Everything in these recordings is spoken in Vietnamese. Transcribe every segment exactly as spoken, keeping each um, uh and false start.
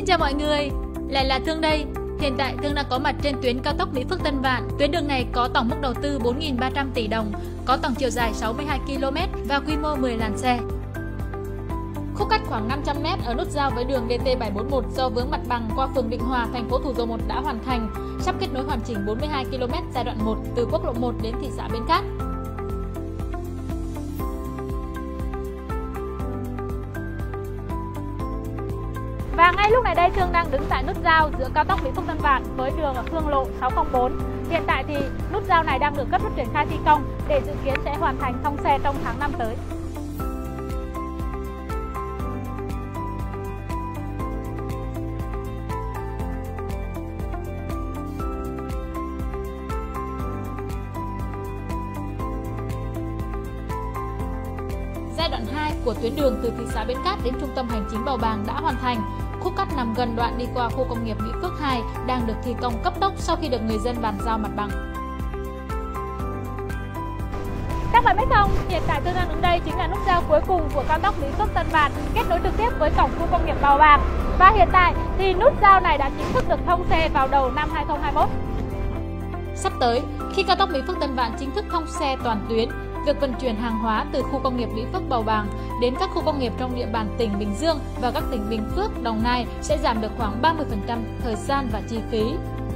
Xin chào mọi người, lại là Thương đây. Hiện tại Thương đang có mặt trên tuyến cao tốc Mỹ Phước - Tân Vạn. Tuyến đường này có tổng mức đầu tư bốn nghìn ba trăm tỷ đồng, có tổng chiều dài sáu mươi hai ki lô mét và quy mô mười làn xe. Khúc cắt khoảng năm trăm mét ở nút giao với đường D T bảy bốn một do vướng mặt bằng qua phường Định Hòa, thành phố Thủ Dầu Một đã hoàn thành, sắp kết nối hoàn chỉnh bốn mươi hai ki lô mét giai đoạn một từ quốc lộ một đến thị xã Bến Cát. Và ngay lúc này đây Thương đang đứng tại nút giao giữa cao tốc Mỹ Phước - Tân Vạn với đường Hương Lộ sáu không bốn. Hiện tại thì nút giao này đang được gấp rút triển khai thi công để dự kiến sẽ hoàn thành thông xe trong tháng năm tới. Giai đoạn hai của tuyến đường từ thị xã Bến Cát đến trung tâm hành chính Bào Bàng đã hoàn thành. Khúc cắt nằm gần đoạn đi qua khu công nghiệp Mỹ Phước hai đang được thi công cấp tốc sau khi được người dân bàn giao mặt bằng. Các bạn biết không, hiện tại Thương đang đứng đây chính là nút giao cuối cùng của cao tốc Mỹ Phước - Tân Vạn, kết nối trực tiếp với cổng khu công nghiệp Bào Bàng. Và hiện tại thì nút giao này đã chính thức được thông xe vào đầu năm hai không hai mốt. Sắp tới, khi cao tốc Mỹ Phước - Tân Vạn chính thức thông xe toàn tuyến, việc vận chuyển hàng hóa từ khu công nghiệp Mỹ Phước - Bào Bàng đến các khu công nghiệp trong địa bàn tỉnh Bình Dương và các tỉnh Bình Phước, Đồng Nai sẽ giảm được khoảng ba mươi phần trăm thời gian và chi phí.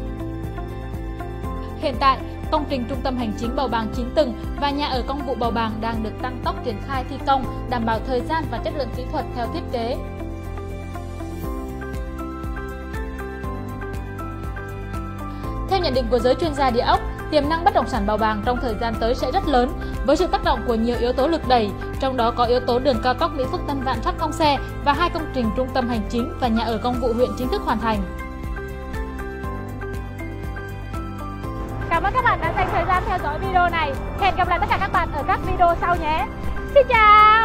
Hiện tại, công trình trung tâm hành chính Bào Bàng chín tầng và nhà ở công vụ Bào Bàng đang được tăng tốc triển khai thi công, đảm bảo thời gian và chất lượng kỹ thuật theo thiết kế. Theo nhận định của giới chuyên gia địa ốc, tiềm năng bất động sản Bào Bàng trong thời gian tới sẽ rất lớn với sự tác động của nhiều yếu tố lực đẩy, trong đó có yếu tố đường cao tốc Mỹ Phước - Tân Vạn sắp thông xe và hai công trình trung tâm hành chính và nhà ở công vụ huyện chính thức hoàn thành. Cảm ơn các bạn đã dành thời gian theo dõi video này. Hẹn gặp lại tất cả các bạn ở các video sau nhé. Xin chào!